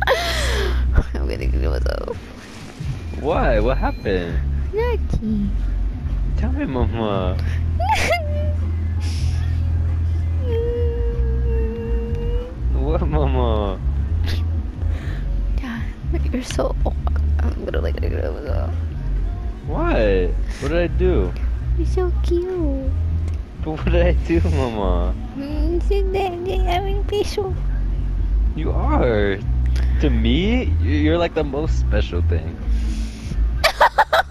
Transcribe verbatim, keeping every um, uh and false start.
I'm gonna kill myself. What? What happened? Lucky. Tell me, Mama. What, Mama? Yeah, you're so. I'm gonna like kill myself. What? What did I do? You're so cute. But what did I do, Mama? Mm, Hindi, having peso. You are. To me, you're like the most special thing.